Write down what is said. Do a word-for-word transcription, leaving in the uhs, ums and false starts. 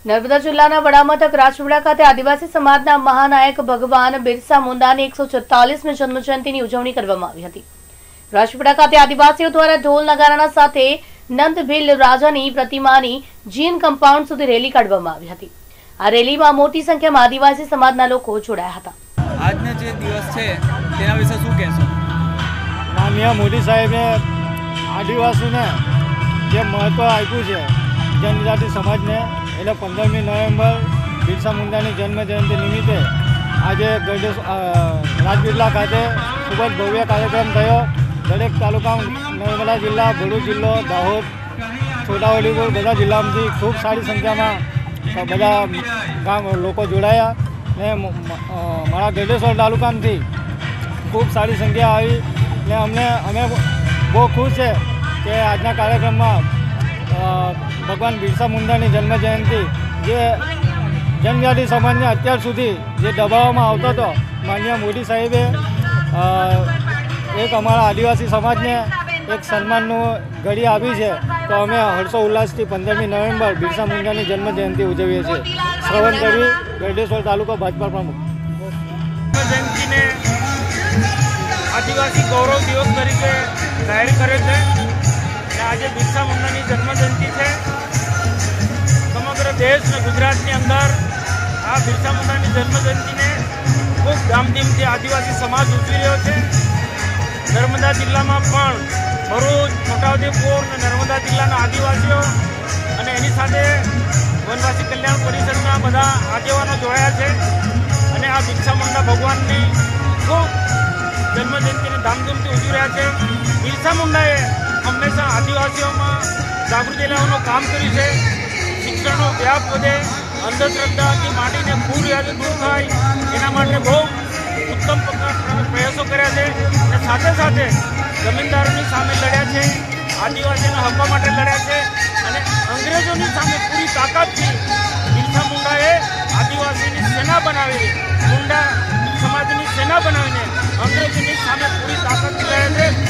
નર્મદા જિલ્લાના વડામથક રાજપીપળા ખાતે આદિવાસી સમાજના મહાનાયક ભગવાન બિરસા મુંડાની એકસો છેતાલીસમી જન્મજયંતિની ઉજવણી કરવામાં આવી હતી। રાજપીપળા ખાતે આદિવાસીઓ દ્વારા ઢોલ નગારાના સાથે નંદભીલ રાજાની પ્રતિમાની જીન કમ્પાઉન્ડ સુધી રેલી કાઢવામાં આવી હતી। આ રેલીમાં મોટી સંખ્યામાં આદિવાસી સમાજના લોકો જોડાયા હતા। આજનો જે દિવસ છે તેના વિશે શું કહેશો? માનનીય મોદી સાહેબે આદિવાસીને જે મહત્વ આપ્યું છે जनजाति समाज ने એટલે પંદરમી નવેમ્બર બિરસા મુંડાની જન્મ જયંતિ નિમિત્તે આજે રાજપીપળા ખાતે ખૂબ જ ભવ્ય કાર્યક્રમ થયો। દરેક તાલુકા નર્મદા જિલ્લા, ભરૂચ જિલ્લો, દાહોદ, છોટાઉદેપુર બધા જિલ્લામાંથી ખૂબ સારી સંખ્યામાં બધા ગામ લોકો જોડાયા ને મારા ગઢેશ્વર તાલુકામાંથી ખૂબ સારી સંખ્યા આવી ને અમને અમે બહુ ખુશ છે કે આજના કાર્યક્રમમાં भगवान बिरसा मुंडा की जन्म जयंती जे जनजाति समाज ने अत्यार सुधी जे दबाववामां आवतो तो माननीय मोदी साहेबे एक अमारा आदिवासी समाज ने एक सन्माननु घड़ी आपी है। तो अमे हर्षोल्लासथी पंदरमी नवेम्बर बिरसा मुंडा की जन्म जयंती उजवीए छीए। श्रवण करवी, गढ़डेश्वर तालुका भाजपा प्रमुख। जयंती ने आदिवासी गौरव दिवस तरीके जाहिर करे छे। आज बिरसा मुंडा की जन्म जयंती है। समग्र देश में गुजरात की अंदर आ बिरसा मुंडा की जन्म जयंती ने खूब धामधूम से आदिवासी समाज उजवी रो है। नर्मदा जिला में भरूच, छोटाउदेपुर और नर्मदा जिला आदिवासीओ और एनी साथे वनवासी कल्याण परिषद में बधा आगेवानो जोड़ाया है। और आ बिरसा मुंडा भगवान की खूब जन्म जयंती ने धामधूम से उजवी रहा है। बिरसा मुंडाए हमेशा आदिवासीओं में जागृति लावવાનું काम કર્યું છે। શિક્ષણનો વ્યાપ વધે, અંધશ્રદ્ધા की माटी ने पूरी याद दूर थाय एना माटे बहु उत्तम प्रयासों कर्या छे। અને સાથે સાથે જમીનદારોની સામે લડ્યા છે, આદિવાસીના હકો માટે લડ્યા છે અને અંગ્રેજોની સામે પૂરી તાકાતથી બિરસા મુંડાએ આદિવાસીની સેના બનાવી, મુંડા સમાજની સેના બનાવીને અંગ્રેજોની સામે પૂરી તાકાતથી લડ્યા છે।